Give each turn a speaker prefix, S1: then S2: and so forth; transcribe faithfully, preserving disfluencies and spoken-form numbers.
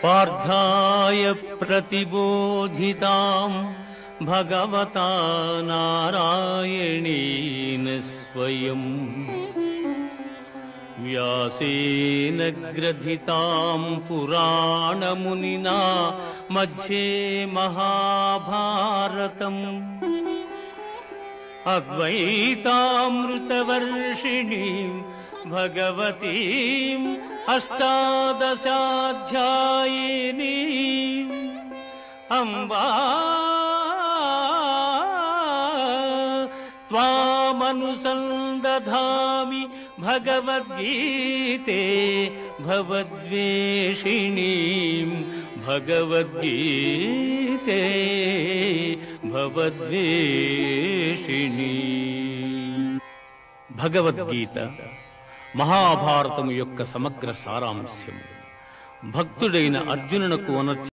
S1: पार्थाय प्रतिबोधितां भगवता नारायणेन स्वयं व्यासेन ग्रथितां पुराणमुनिना मध्ये महाभारतम् अद्वैतामृतवर्षिणीं भगवतीम् अष्टादशाध्यायिनीम् अम्बा त्वामनुसन्दधामि भगवद्गीते भवद्वेषिणीम् भगवद्गीते भवद्वेषिणी। భగవద్గీత మహాభారతము యొక్క సమగ్ర సారాంశము. భక్తుడైన అర్జునునకు అనర్చ